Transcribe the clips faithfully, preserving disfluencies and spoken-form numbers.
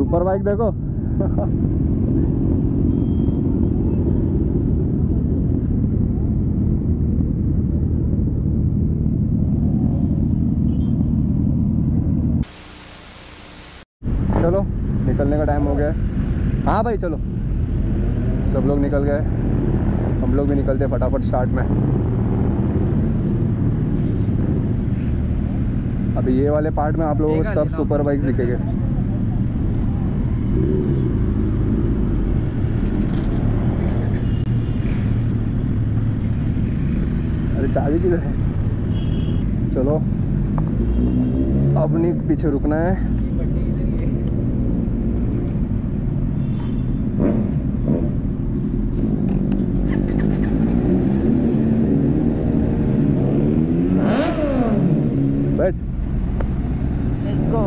Super bike देखो। चलो निकलने का टाइम हो गया है। हाँ भाई चलो, सब लोग निकल गए, हम लोग भी निकलते फटाफट स्टार्ट में। अभी ये वाले पार्ट में आप लोगों को सब सुपर बाइक्स दिखेंगे। अरे चाबी किधर है? चलो अब नहीं पीछे रुकना है। बैठ, लेट्स गो।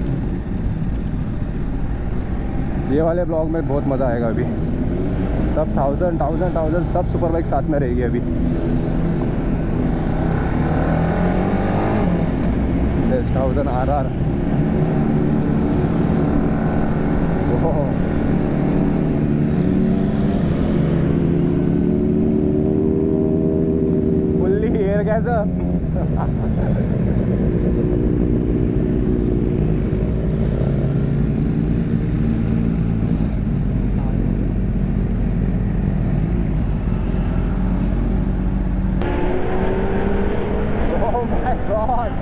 ये वाले ब्लॉग में बहुत मज़ा आएगा। अभी सब थाउजेंड थाउजेंड थाउजेंड सब सुपर बाइक साथ में रहेगी अभी। Thousand R R fully air कैसा। Oh my God!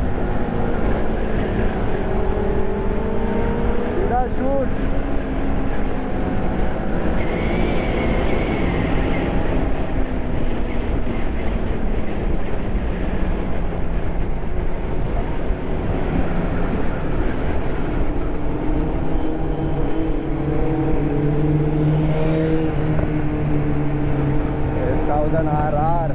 Shoot! eight thousand R R.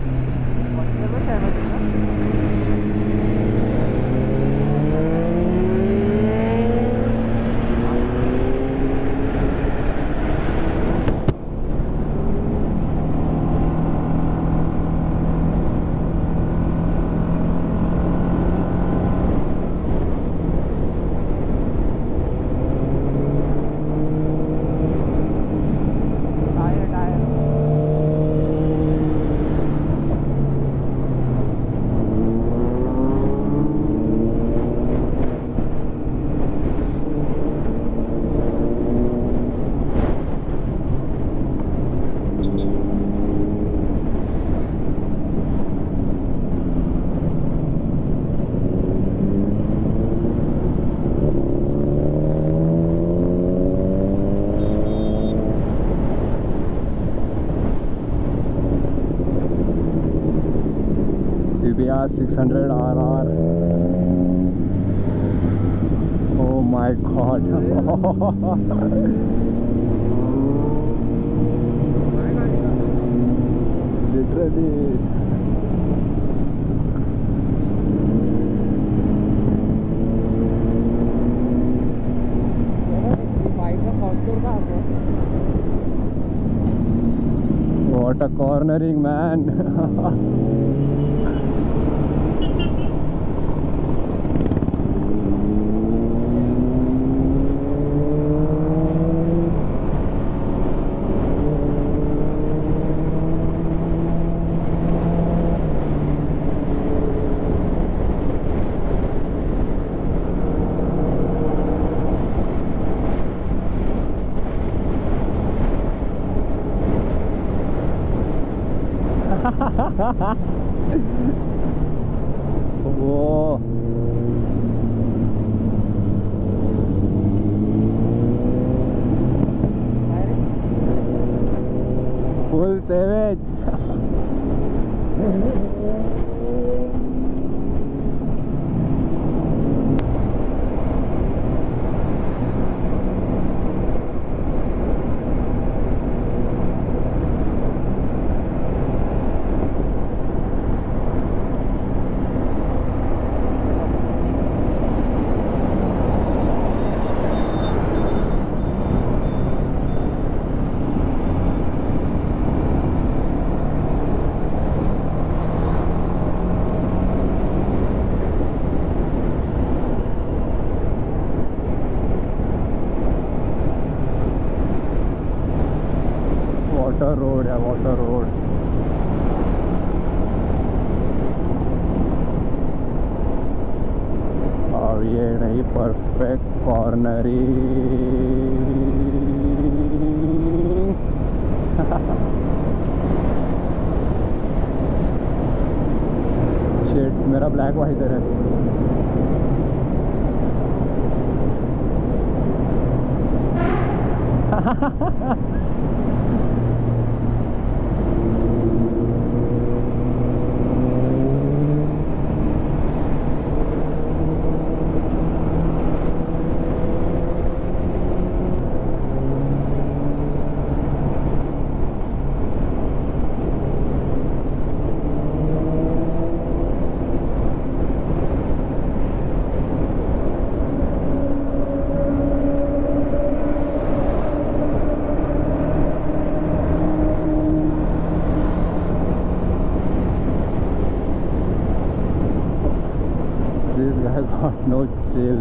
six hundred R R. Oh my God. Literally. What a cornering, man. Whoa. Full savage. Water road है, water road. और ये नहीं perfect cornering. Shit, मेरा black visor है। This guy got no chill.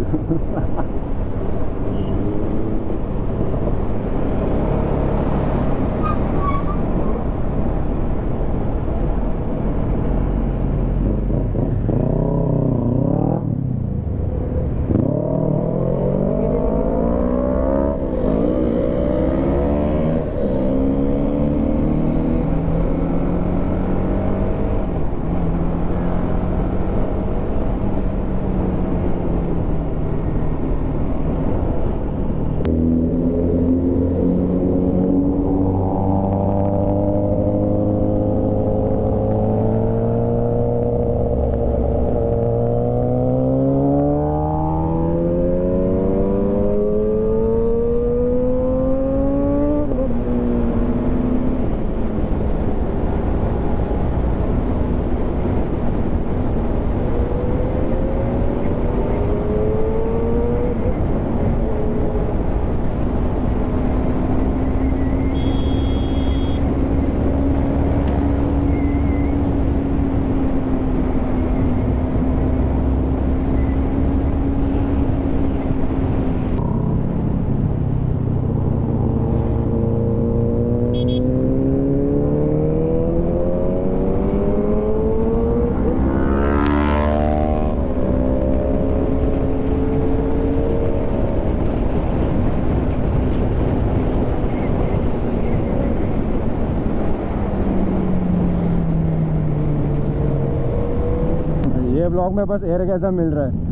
ये blog में बस air कैसा मिल रहा है।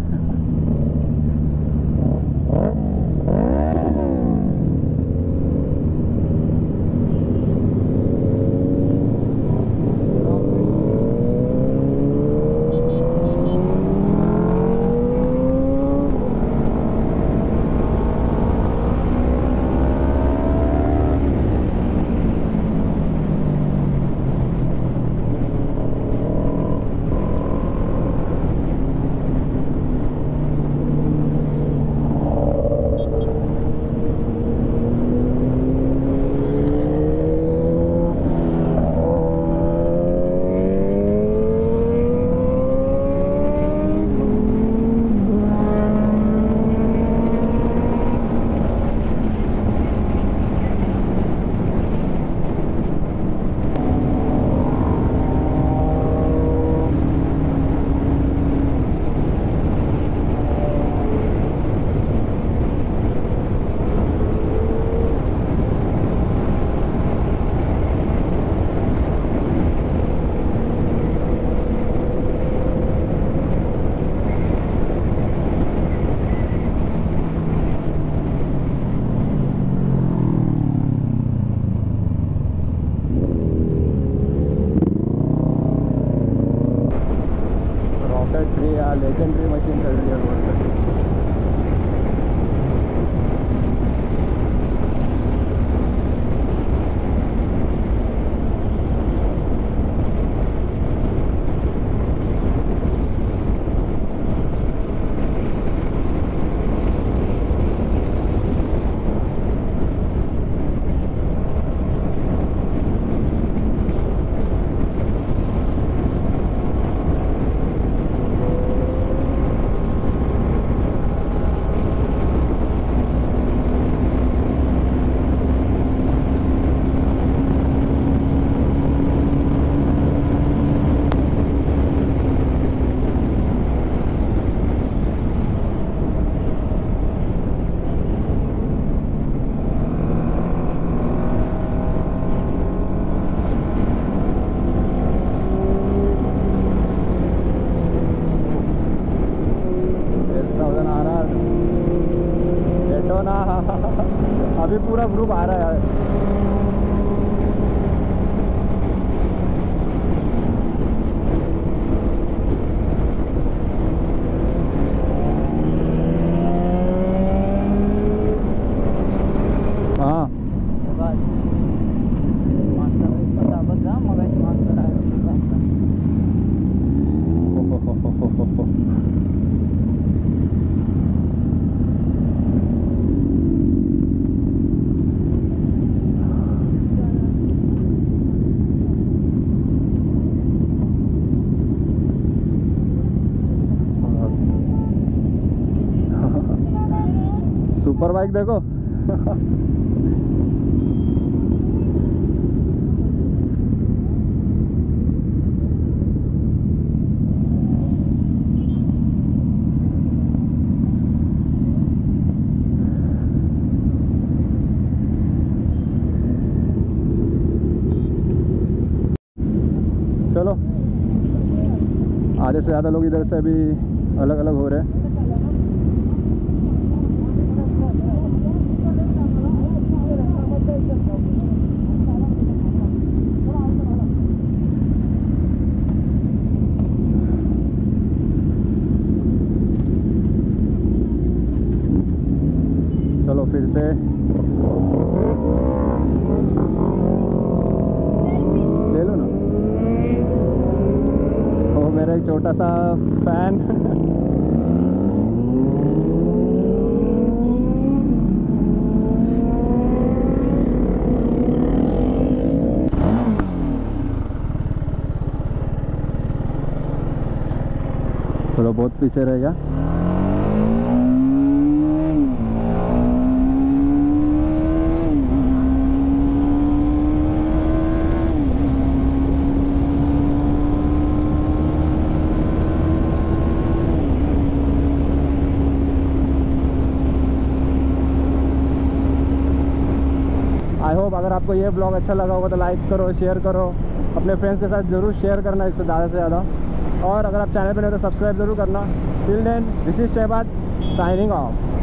लेजेंडरी मशीन चल रही है रोड पर। अभी पूरा ग्रुप आ रहा है यार। हाँ सुपर बाइक देखो। चलो आधे से ज़्यादा लोग इधर से अभी अलग अलग हो रहे हैं। चलो फिर से ले लो ना। ओ मेरा एक छोटा सा फैन। चलो बहुत पीछे रह गया। आई होप अगर आपको ये ब्लॉग अच्छा लगा होगा तो लाइक करो, शेयर करो, अपने फ्रेंड्स के साथ ज़रूर शेयर करना इसको ज़्यादा से ज़्यादा। और अगर आप चैनल पर नहीं हो तो सब्सक्राइब ज़रूर करना। Till then this is Shahbaz signing of.